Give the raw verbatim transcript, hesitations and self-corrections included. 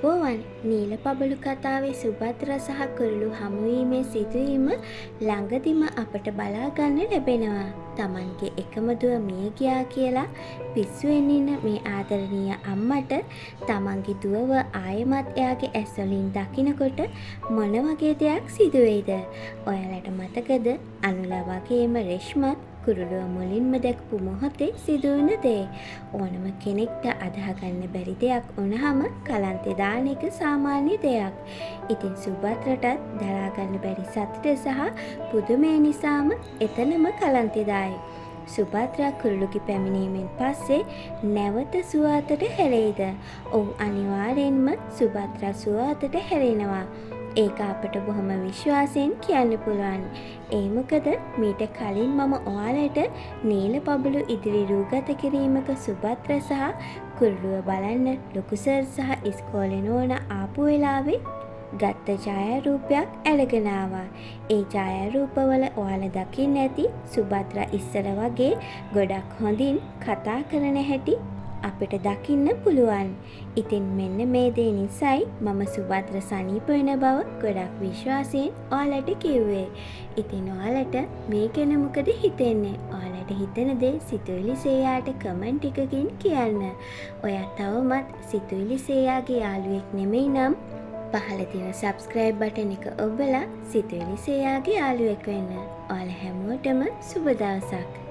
අයිබෝවන් නීල පබළු කතාවේ සුභද්‍රා සහ කුරුළු හමුවීමේ සිදුවීම ළඟදිම අපට බලා ගන්න ලැබෙනවා. Tamanගේ එකම දුව මිය ගියා කියලා පිස්සුවෙන් ඉන්න මේ ආදරණීය අම්මට Tamanගේ දුවව ආයෙමත් එයාගේ ඇස් වලින් දකිනකොට මොන වගේ දෙයක් සිදු වෙයිද? ඔයාලට මතකද අනුලා වගේම රේෂ්මත් කුරුළුව මුලින්ම දැකපු මොහොතේ සිදුවන දේ? ඕනම කෙනෙක්ට අදහගන්න බැරි දෙයක් වුණාම කලන්තේ දාන එක සාමාන්‍ය දෙයක්. ඉතින් සුභද්‍රටත් දරා ගන්න බැරි සතුට සහ පුදුමය නිසාම එතනම කලන්තේ දායි. සුභද්‍රා කුරුළුගේ පැමිණීමෙන් පස්සේ නැවත සුව අතට හැරෙයිද? ඔව් අනිවාර්යෙන්ම සුභද්‍රා සුව අතට හැරෙනවා. ඒක අපට බොහොම විශ්වාසයෙන් කියන්න පුළුවන්. ඒ මොකද මීට කලින් මම ඔයාලට නීල පබළු ඉදිරි රූගත කිරීමක සුභද්‍රා සහ කුරුළුව බලන්න ලොකු සර් සහ ඉස්කෝලේ නෝනා ආපු වෙලාවේ ගත්ත ඡායාරූපයක් අරගෙන ආවා. ඒ ඡායාරූපවල ඔයාලා දකින්න ඇති සුභද්‍රා ඉස්සර වගේ ගොඩක් හොඳින් කතා කරන හැටි අපිට දකින්න පුළුවන්. ඉතින් මෙන්න මේ දේ නිසායි මම සුභද්‍රා සනීප වෙන බව ගොඩක් විශ්වාසයෙන් ඔයාලට කිව්වේ. ඉතින් ඔයාලට මේ ගැන මොකද හිතෙන්නේ? ඔයාලට හිතන දේ සිතුවිලි සේයාට කමෙන්ට් එකකින් කියන්න. ඔයා තවමත් සිතුවිලි සේයාගේ යාළුවෙක් නෙමෙයි නම් පහළ තියෙන subscribe button එක ඔබලා සිතුවිලි සේයාගේ යාළුවෙක් වෙන්න. ඔයාලා හැමෝටම සුබ දවසක්.